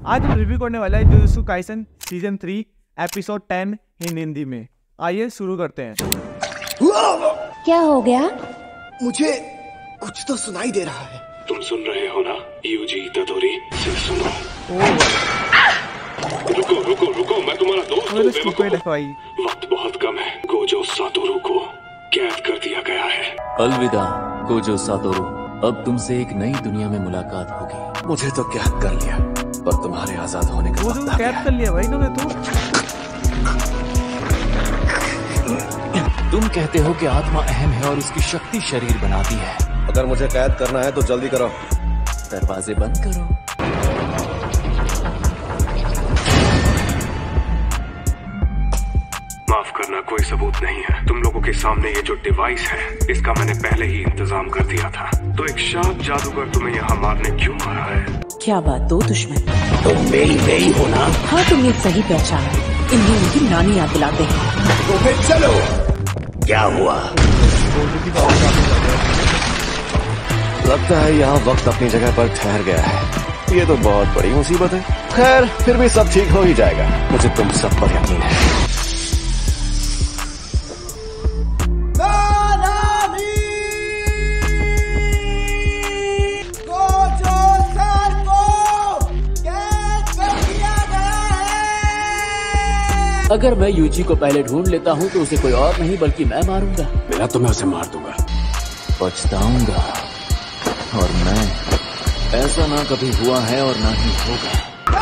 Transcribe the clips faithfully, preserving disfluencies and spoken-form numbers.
आज हम रिव्यू करने वाला है Jujutsu Kaisen season three episode ten in Hindi में। आइए शुरू करते हैं। क्या हो गया? मुझे कुछ तो सुनाई दे रहा है। तुम सुन रहे हो ना यूजी इतादोरी से सुनो। रुको रुको रुको, मैं तुम्हारा दोस्त हूँ बेवकूफ। वक्त बहुत कम है। गोजो सातोरू को कैद कर दिया गया है। अलविदा गोजो सातोरू, अब तुमसे एक नई दुनिया में मुलाकात होगी। मुझे तो कैद कर लिया, पर तुम्हारे आजाद होने का वक्त आ गया। कैद कर लिया भाई तुमने तो। तुम कहते हो कि आत्मा अहम है और उसकी शक्ति शरीर बनाती है। अगर मुझे कैद करना है तो जल्दी करो। दरवाजे बंद करो। माफ करना, कोई सबूत नहीं है। तुम लोगों के सामने ये जो डिवाइस है, इसका मैंने पहले ही इंतजाम कर दिया था। तो एक शार्प जादूगर तुम्हें यहाँ मारने क्यों मारा है? क्या बात, दो दुश्मन? तुम मेरी मेरी हो ना? हाँ, तुमने सही पहचाना। इन्हें उनकी नानी याद दिलाते हैं। तो फिर चलो। क्या हुआ? लगता है यहाँ वक्त अपनी जगह पर ठहर गया है। ये तो बहुत बड़ी मुसीबत है। खैर, फिर भी सब ठीक हो ही जाएगा। मुझे तुम सब पर यकीन है। अगर मैं यूजी को पहले ढूंढ लेता हूँ तो उसे कोई और नहीं बल्कि मैं मारूंगा। मेरा तो मैं उसे मार दूंगा। पछताऊंगा। और मैं, ऐसा ना कभी हुआ है और ना ही होगा।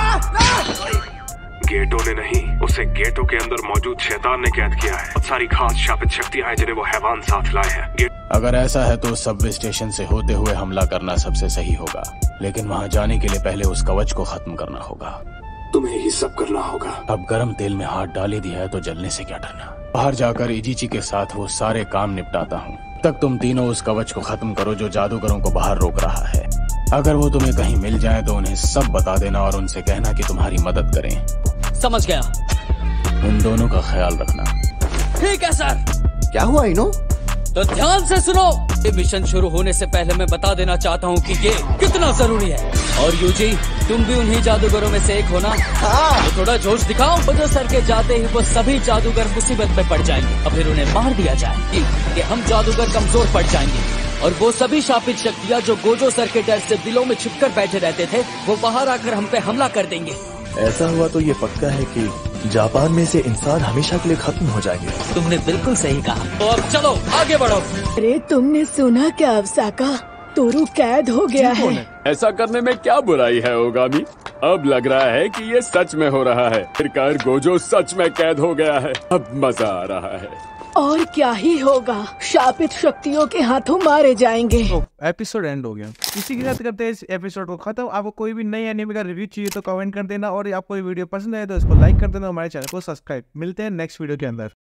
गेटो ने नहीं, उसे गेटो के अंदर मौजूद शैतान ने कैद किया है। बहुत सारी खास शापित शक्तियां हैं जिन्हें वो हैवान साथ लाए हैं। अगर ऐसा है तो सबवे स्टेशन से होते हुए हमला करना सबसे सही होगा, लेकिन वहाँ जाने के लिए पहले उस कवच को खत्म करना होगा। तुम्हें ही सब करना होगा। अब गर्म तेल में हाथ डाल ही दिया है तो जलने से क्या डरना। बाहर जाकर इजीची के साथ वो सारे काम निपटाता हूँ। तक तुम तीनों उस कवच को खत्म करो जो जादूगरों को बाहर रोक रहा है। अगर वो तुम्हें कहीं मिल जाए तो उन्हें सब बता देना और उनसे कहना कि तुम्हारी मदद करें। समझ गया। उन दोनों का ख्याल रखना। ठीक है सर। क्या हुआ इनो? तो ध्यान से सुनो। ये मिशन शुरू होने से पहले मैं बता देना चाहता हूँ कि ये कितना जरूरी है। और यूजी, तुम भी उन्हीं जादूगरों में से एक हो ना? हाँ। तो थोड़ा जोश दिखाओ। गोजो सर के जाते ही वो सभी जादूगर मुसीबत में पड़ जाएंगे और फिर उन्हें मार दिया जाए कि हम जादूगर कमजोर पड़ जाएंगे। और वो सभी शापित शक्तियाँ जो गोजो सर के डर से दिलों में छुपकर बैठे रहते थे, वो बाहर आकर हम पे हमला कर देंगे। ऐसा हुआ तो ये पक्का है कि जापान में से इंसान हमेशा के लिए खत्म हो जाएंगे। तुमने बिल्कुल सही कहा। तो अब चलो आगे बढ़ो। अरे तुमने सुना क्या अवसाका? तोरू कैद हो गया है। ऐसा करने में क्या बुराई है ओगामी? अब लग रहा है कि ये सच में हो रहा है। आखिरकार गोजो सच में कैद हो गया है। अब मजा आ रहा है। और क्या ही होगा, शापित शक्तियों के हाथों मारे जाएंगे। तो एपिसोड एंड हो गया। इसी के साथ करते हैं इस एपिसोड को खत्म। आपको कोई भी नई एनिमे का रिव्यू चाहिए तो कमेंट कर देना, और आपको ये वीडियो पसंद आए तो इसको लाइक कर देना, हमारे चैनल को सब्सक्राइब। मिलते हैं नेक्स्ट वीडियो के अंदर।